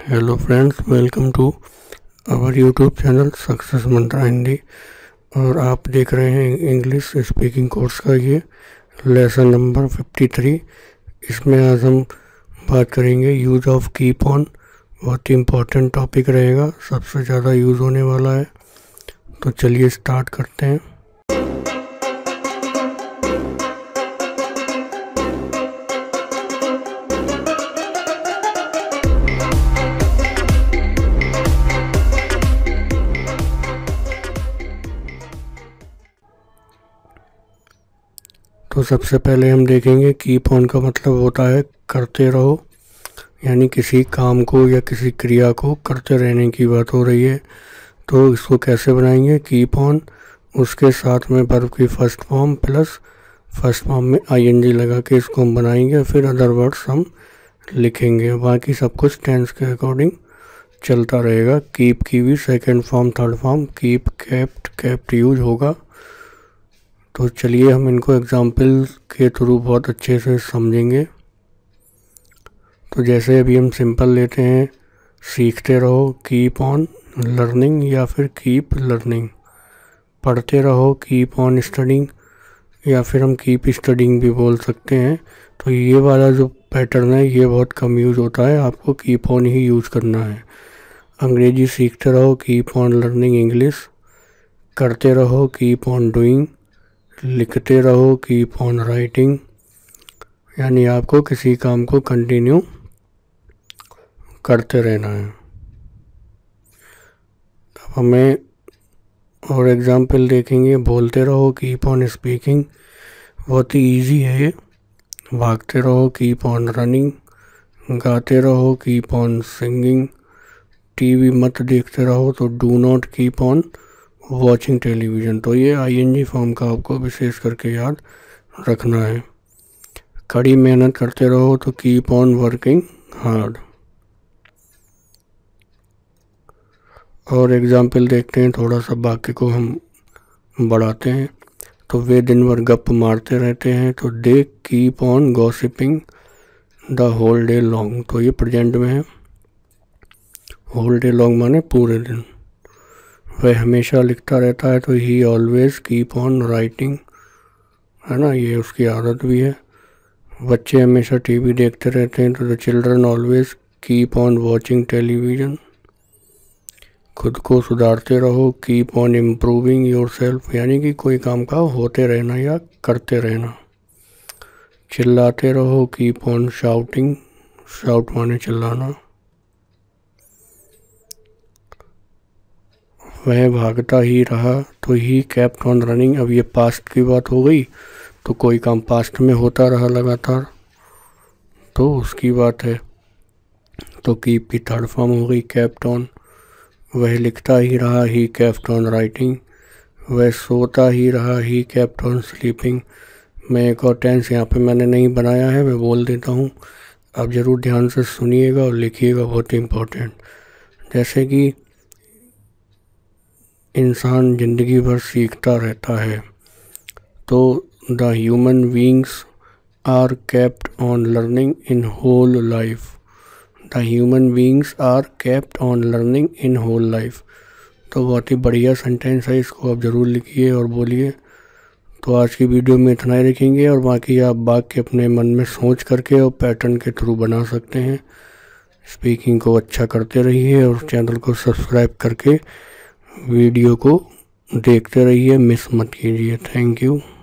Hello friends, welcome to our YouTube channel Success Mantra Hindi. और आप देख रहे हैं इंग्लिश स्पीकिंग कोर्स का ये लेसन नंबर 53। इसमें आज हम बात करेंगे यूज़ ऑफ कीप ऑन। बहुत ही इम्पोर्टेंट टॉपिक रहेगा, सबसे ज़्यादा यूज़ होने वाला है। तो चलिए स्टार्ट करते हैं। तो सबसे पहले हम देखेंगे कीप ऑन का मतलब होता है करते रहो, यानी किसी काम को या किसी क्रिया को करते रहने की बात हो रही है। तो इसको कैसे बनाएंगे? कीप ऑन, उसके साथ में वर्ब की first form plus first form में आईएनजी लगा के इसको हम बनाएंगे। फिर अदर वर्ड्स हम लिखेंगे, बाकी सब कुछ टेंस के अकॉर्डिंग चलता रहेगा। कीप की भी second form third form, keep kept use होगा। तो चलिए हम इनको एग्जाम्पल के थ्रू बहुत अच्छे से समझेंगे। तो जैसे अभी हम सिंपल लेते हैं, सीखते रहो कीप ऑन लर्निंग, या फिर कीप लर्निंग। पढ़ते रहो कीप ऑन स्टडिंग, या फिर हम कीप स्टडिंग भी बोल सकते हैं। तो ये वाला जो पैटर्न है ये बहुत कम यूज़ होता है, आपको कीप ऑन ही यूज़ करना है। अंग्रेजी सीखते रहो कीप ऑन लर्निंग इंग्लिश, करते रहो कीप ऑन डूइंग, लिखते रहो कीप ऑन राइटिंग, यानी आपको किसी काम को कंटिन्यू करते रहना है। अब हमें और एग्जाम्पल देखेंगे। बोलते रहो कीप ऑन स्पीकिंग, बहुत ही इजी है ये। भागते रहो कीप ऑन रनिंग, गाते रहो कीप ऑन सिंगिंग, टीवी मत देखते रहो तो do not keep on watching television. तो ये आईएनजी फॉर्म का आपको विशेष करके याद रखना है। कड़ी मेहनत करते रहो तो कीप ऑन वर्किंग हार्ड। और एग्जाम्पल देखते हैं, थोड़ा सा वाक्य को हम बढ़ाते हैं। तो वे दिन भर गप मारते रहते हैं, तो they keep on gossiping the whole day long. तो ये प्रेजेंट में है, होल डे लॉन्ग माने पूरे दिन। वह हमेशा लिखता रहता है, तो he always keep on writing, है ना, ये उसकी आदत भी है। बच्चे हमेशा टीवी देखते रहते हैं, तो the children always keep on watching television. खुद को सुधारते रहो keep on improving yourself, यानी कि कोई काम का होते रहना या करते रहना। चिल्लाते रहो कीप ऑन शाउटिंग, शाउट माने चिल्लाना। वह भागता ही रहा, तो ही केप्ट ऑन रनिंग। अब ये पास्ट की बात हो गई, तो कोई काम पास्ट में होता रहा लगातार, तो उसकी बात है। तो कीप की थर्ड फॉर्म हो गई केप्ट ऑन। वह लिखता ही रहा, ही केप्ट ऑन राइटिंग। वह सोता ही रहा, ही केप्ट ऑन स्लीपिंग। मैं एक और टेंस यहाँ पे मैंने नहीं बनाया है, मैं बोल देता हूँ, आप ज़रूर ध्यान से सुनिएगा और लिखिएगा, बहुत ही इम्पोर्टेंट। जैसे कि इंसान ज़िंदगी भर सीखता रहता है, तो the human beings are kept on learning in whole life. The human beings are kept on learning in whole life. तो बहुत ही बढ़िया सेंटेंस है, इसको आप ज़रूर लिखिए और बोलिए। तो आज की वीडियो में इतना ही रखेंगे, और बाकी आप वाक्य अपने मन में सोच करके और पैटर्न के थ्रू बना सकते हैं। स्पीकिंग को अच्छा करते रहिए और चैनल को सब्सक्राइब करके वीडियो को देखते रहिए, मिस मत कीजिए। Thank you.